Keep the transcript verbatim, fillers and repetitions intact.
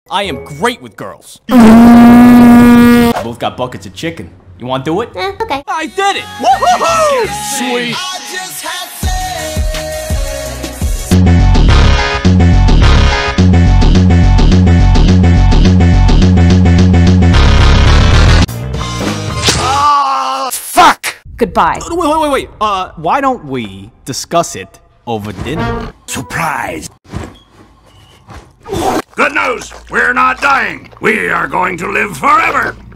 I am great with girls. Both got buckets of chicken. You want to do it? Eh, okay. I did it! Woohoo! Sweet. Ah, fuck! Goodbye. Wait, wait, wait, wait. Uh, why don't we discuss it over dinner? Surprise! Good news! We're not dying! We are going to live forever!